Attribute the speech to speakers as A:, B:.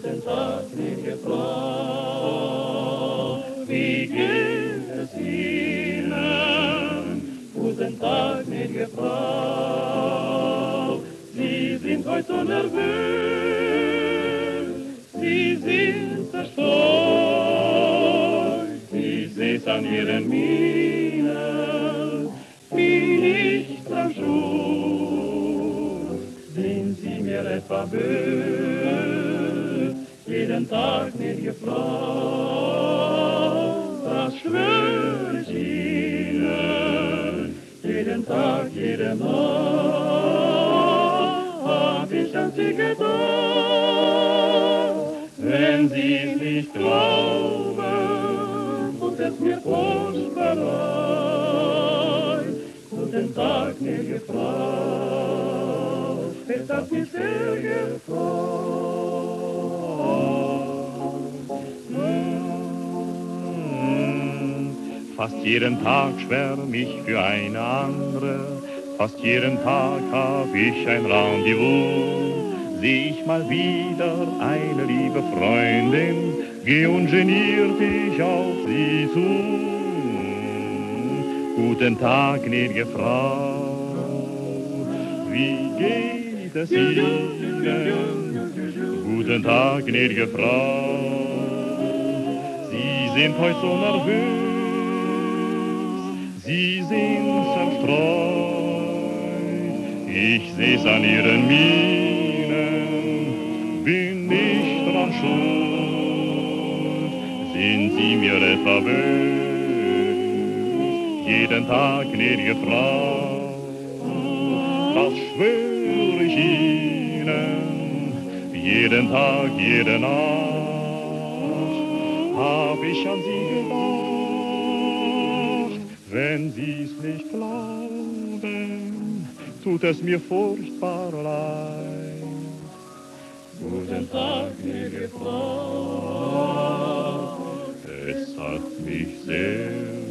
A: Guten Tag, gnädige Frau, wie geht es Ihnen? Guten Tag, gnädige Frau, Sie sind heute so nervös, Sie sind zerstreut, ich seh's an Ihren Mienen, wie nichts am Schuh. Sind Sie mir etwa böse, jeden Tag, gnädige Frau, das schwör ich Ihnen, jeden Tag, jede Nacht, hab ich an Sie gedacht. Wenn Sie's nicht glauben, tut es mir furchtbar leid. Guten Tag, gnädige Frau, es hat mich sehr gefreut.
B: Fast jeden Tag schwärm ich für eine andere, fast jeden Tag hab ich ein Rendezvous. Seh ich mal wieder eine liebe Freundin, geh ungeniert ich auf sie zu. Guten Tag, gnädige Frau, wie geht es Ihnen? Guten Tag, gnädige Frau, Sie sind heute so nervös, Sie sind zerstreut, ich seh's an Ihren Mienen, bin nicht dran schuld, sind Sie mir etwa böse? Jeden Tag, gnädige Frau, das schwör ich Ihnen, jeden Tag, jede Nacht, hab ich an Sie gedacht. Wenn Sie's nicht glauben, tut es mir furchtbar leid.
A: Guten Tag, gnädige Frau,
B: Es hat mich sehr